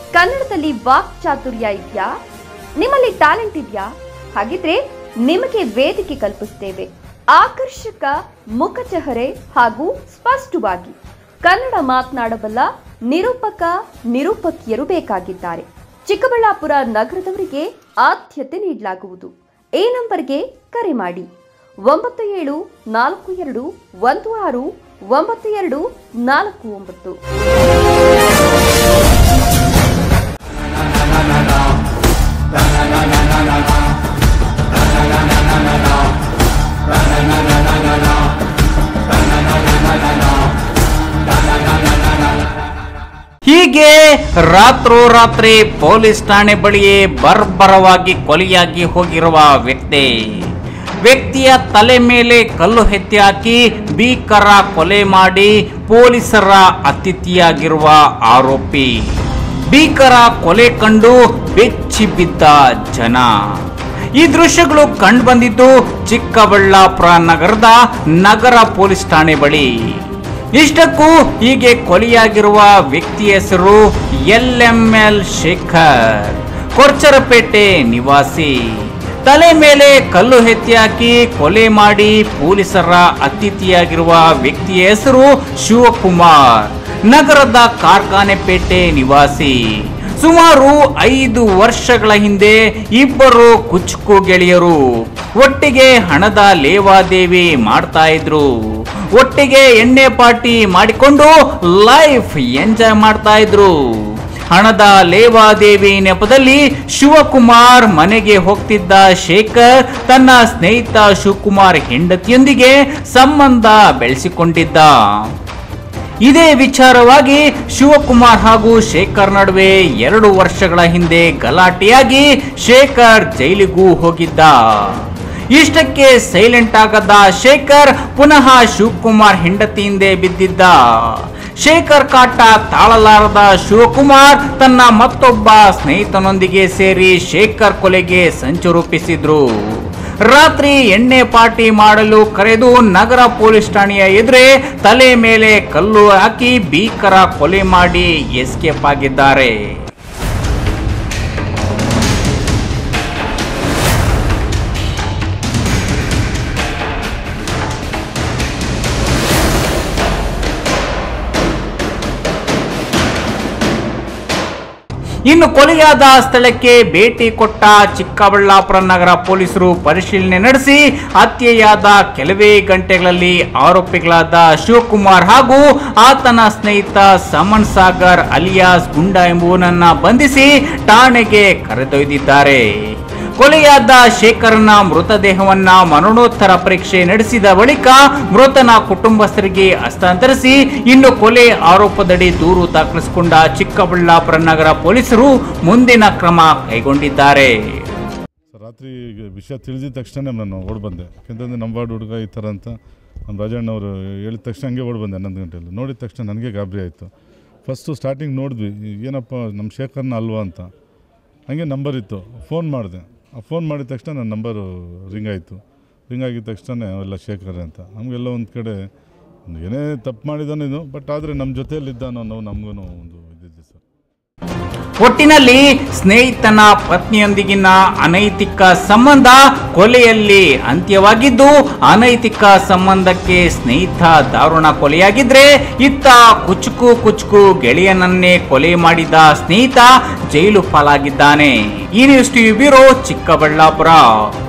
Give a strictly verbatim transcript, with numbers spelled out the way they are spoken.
ಕನ್ನಡದಲ್ಲಿ ವಾಕ್ ಚಾತುರ್ಯ ಇದೆಯಾ? ನಿಮ್ಮಲ್ಲಿ ಟ್ಯಾಲೆಂಟ್ ಇದೆಯಾ? ಹಾಗಿದ್ರೆ ನಿಮಗೆ ವೇದಿಕೆ ಕಲ್ಪಿಸುತ್ತೇವೆ. ಆಕರ್ಷಕ ಮುಖಚಹರೆ ಹಾಗೂ ಸ್ಪಷ್ಟವಾಗಿ ಕನ್ನಡ ಮಾತನಾಡಬಲ್ಲ ನಿರೂಪಕ ನಿರೂಪಕಿಯರು ಬೇಕಾಗಿದ್ದಾರೆ. ಚಿಕ್ಕಬಳ್ಳಾಪುರ ನಗರದವರಿಗೆ ಆದ್ಯತೆ ನೀಡಲಾಗುವುದು. ಈ ನಂಬರ್ಗೆ ಕರೆ ಮಾಡಿ ಒಂಬತ್ತು ಏಳು ನಾಲ್ಕು ಎರಡು ಒಂದು ಆರು ಒಂಬತ್ತು ಎರಡು ನಾಲ್ಕು ಒಂಬತ್ತು. ಹೀಗೆ ರಾತ್ರೋರಾತ್ರಿ ಪೊಲೀಸ್ ಠಾಣೆ ಬಳಿಯೇ ಬರ್ಬರವಾಗಿ ಕೊಲೆಯಾಗಿ ಹೋಗಿರುವ ವ್ಯಕ್ತಿ ವ್ಯಕ್ತಿಯ ತಲೆ ಮೇಲೆ ಕಲ್ಲು ಎತ್ತಿ ಹಾಕಿ ಭೀಕರ ಕೊಲೆ ಮಾಡಿ ಪೊಲೀಸರ ಅತಿಥಿಯಾಗಿರುವ ಆರೋಪಿ. ಭೀಕರ ಕೊಲೆ ಕಂಡು ಬೆಚ್ಚಿ ಬಿದ್ದ ಜನ. ಈ ದೃಶ್ಯಗಳು ಕಂಡು ಬಂದಿದ್ದು ಚಿಕ್ಕಬಳ್ಳಾಪುರ ನಗರದ ನಗರ ಪೊಲೀಸ್ ಠಾಣೆ ಬಳಿ. ಇಷ್ಟಕ್ಕೂ ಹೀಗೆ ಕೊಲೆಯಾಗಿರುವ ವ್ಯಕ್ತಿ ಹೆಸರು L M L Shekhar, Korcharapete ನಿವಾಸಿ. ತಲೆ ಮೇಲೆ ಕಲ್ಲು ಎತ್ತಿ ಹಾಕಿ ಕೊಲೆ ಮಾಡಿ ಪೊಲೀಸರ ಅತಿಥಿಯಾಗಿರುವ ವ್ಯಕ್ತಿಯ ಹೆಸರು ಶಿವಕುಮಾರ್, ನಗರದ ಕಾರ್ಖಾನೆಪೇಟೆ ನಿವಾಸಿ. ಸುಮಾರು ಐದು ವರ್ಷಗಳ ಹಿಂದೆ ಇಬ್ಬರು ಕುಚುಕು ಗೆಳೆಯರು ಒಟ್ಟಿಗೆ ಹಣದ ಲೇವಾದೇವಿ ಮಾಡ್ತಾ ಇದ್ರು. ಒಟ್ಟಿಗೆ ಎಣ್ಣೆ ಪಾರ್ಟಿ ಮಾಡಿಕೊಂಡು ಲೈಫ್ ಎಂಜಾಯ್ ಮಾಡ್ತಾ ಇದ್ರು. ಹಣದ ಲೇವಾದೇವಿ ನೆಪದಲ್ಲಿ ಶಿವಕುಮಾರ್ ಮನೆಗೆ ಹೋಗ್ತಿದ್ದ ಶೇಖರ್ ತನ್ನ ಸ್ನೇಹಿತ ಶಿವಕುಮಾರ್ ಹೆಂಡತಿಯೊಂದಿಗೆ ಸಂಬಂಧ ಬೆಳೆಸಿಕೊಂಡಿದ್ದ. ಇದೇ ವಿಚಾರವಾಗಿ ಶಿವಕುಮಾರ್ ಹಾಗೂ ಶೇಖರ್ ನಡುವೆ ಎರಡು ವರ್ಷಗಳ ಹಿಂದೆ ಗಲಾಟೆಯಾಗಿ ಶೇಖರ್ ಜೈಲಿಗೂ ಹೋಗಿದ್ದ. ಇಷ್ಟಕ್ಕೆ ಸೈಲೆಂಟ್ ಆಗದ ಶೇಖರ್ ಪುನಃ ಶಿವಕುಮಾರ್ ಹೆಂಡತಿಯಿಂದೆ ಬಿದ್ದಿದ್ದ. ಶೇಖರ್ ಕಾಟ ತಾಳಲಾರದ ಶಿವಕುಮಾರ್ ತನ್ನ ಮತ್ತೊಬ್ಬ ಸ್ನೇಹಿತನೊಂದಿಗೆ ಸೇರಿ ಶೇಖರ್ ಕೊಲೆಗೆ ಸಂಚು ರೂಪಿಸಿದ್ರು. ರಾತ್ರಿ ಎಣ್ಣೆ ಪಾರ್ಟಿ ಮಾಡಲು ಕರೆದು ನಗರ ಪೊಲೀಸ್ ಠಾಣೆಯ ಎದುರೇ ತಲೆ ಮೇಲೆ ಕಲ್ಲು ಹಾಕಿ ಭೀಕರ ಕೊಲೆ ಮಾಡಿ ಎಸ್ಕೇಪ್ ಆಗಿದ್ದಾರೆ. ಇನ್ನು ಕೊಲೆಯಾದ ಸ್ಥಳಕ್ಕೆ ಭೇಟಿ ಕೊಟ್ಟ ಚಿಕ್ಕಬಳ್ಳಾಪುರ ನಗರ ಪೊಲೀಸರು ಪರಿಶೀಲನೆ ನಡೆಸಿ ಹತ್ಯೆಯಾದ ಕೆಲವೇ ಗಂಟೆಗಳಲ್ಲಿ ಆರೋಪಿಗಳಾದ ಶಿವಕುಮಾರ್ ಹಾಗೂ ಆತನ ಸ್ನೇಹಿತ ಸಮನ್ ಸಾಗರ್ ಅಲಿಯಾಸ್ ಗುಂಡಾ ಎಂಬುವನನ್ನ ಬಂಧಿಸಿ ಠಾಣೆಗೆ ಕರೆದೊಯ್ದಿದ್ದಾರೆ. ಕೊಲೆಯಾದ ಶೇಖರ್ನ ಮೃತದೇಹವನ್ನ ಮರಣೋತ್ತರ ಪರೀಕ್ಷೆ ನಡೆಸಿದ ಬಳಿಕ ಮೃತನ ಕುಟುಂಬಸ್ಥರಿಗೆ ಹಸ್ತಾಂತರಿಸಿ ಇನ್ನು ಕೊಲೆ ಆರೋಪದಡಿ ದೂರು ದಾಖಲಿಸಿಕೊಂಡ ಚಿಕ್ಕಬಳ್ಳಾಪುರ ನಗರ ಪೊಲೀಸರು ಮುಂದಿನ ಕ್ರಮ ಕೈಗೊಂಡಿದ್ದಾರೆ. ರಾತ್ರಿ ವಿಷಯ ತಿಳಿದಿದ ತಕ್ಷಣ ನಾನು ಓಡ್ ಬಂದೆ. ಯಾಕೆಂತಂದರೆ ನಮ್ಮ ವಾರ್ಡ್ ಹುಡುಗ ಈ ಥರ ಅಂತ ನಮ್ಮ ರಾಜಣ್ಣವರು ಹೇಳಿದ ತಕ್ಷಣ ಹಂಗೆ ಓಡ್ ಬಂದೆ. ಹನ್ನೊಂದು ಗಂಟೆಯಲ್ಲಿ ನೋಡಿದ ತಕ್ಷಣ ನನಗೆ ಗಾಬರಿ ಆಯಿತು. ಫಸ್ಟು ಸ್ಟಾರ್ಟಿಂಗ್ ನೋಡಿದ್ವಿ, ಏನಪ್ಪ ನಮ್ಮ ಶೇಖರ್ನ ಅಲ್ವಾ ಅಂತ. ಹಂಗೆ ನಂಬರ್ ಇತ್ತು, ಫೋನ್ ಮಾಡಿದೆ. ಆ ಫೋನ್ ಮಾಡಿದ ತಕ್ಷಣ ನನ್ನ ನಂಬರು ರಿಂಗ್ ಆಯಿತು. ರಿಂಗ್ ಆಗಿದ ತಕ್ಷಣ ಅವೆಲ್ಲ ಶೇಖರ್ ಅಂತ. ನಮಗೆಲ್ಲ ಒಂದು ಕಡೆ ಏನೇ ತಪ್ಪು ಮಾಡಿದಾನೇನು, ಬಟ್ ಆದರೆ ನಮ್ಮ ಜೊತೆಯಲ್ಲಿದ್ದಾನೋ ನಾವು ನಮಗೂ ಒಂದು ಇದಿದೆ ಸರ್. ಒಟ್ಟಿನಲ್ಲಿ ಸ್ನೇಹಿತನ ಪತ್ನಿಯೊಂದಿಗಿನ ಅನೈತಿಕ ಸಂಬಂಧ ಕೊಲೆಯಲ್ಲಿ ಅಂತ್ಯವಾಗಿದ್ದು, ಅನೈತಿಕ ಸಂಬಂಧಕ್ಕೆ ಸ್ನೇಹಿತ ದಾರುಣ ಕೊಲೆಯಾಗಿದ್ರೆ ಇತ್ತ ಕುಚುಕು ಕುಚುಕು ಗೆಳೆಯನನ್ನೇ ಕೊಲೆ ಮಾಡಿದ ಸ್ನೇಹಿತ ಜೈಲು ಪಾಲಾಗಿದ್ದಾನೆ. ಈ ನ್ಯೂಸ್ ಟಿವಿ ಬ್ಯೂರೋ, ಚಿಕ್ಕಬಳ್ಳಾಪುರ.